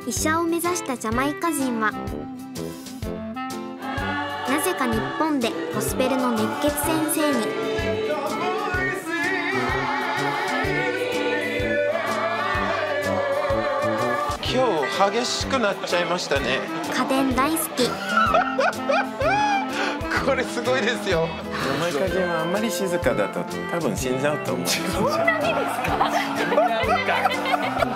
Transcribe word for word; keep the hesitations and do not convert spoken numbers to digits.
医者を目指したジャマイカ人はなぜか日本でゴスペルの熱血先生に。 今日激しくなっちゃいましたね。 家電大好き。 これすごいですよ。 ジャマイカ人はあんまり静かだと多分死んじゃうと思う。 そんなにですか？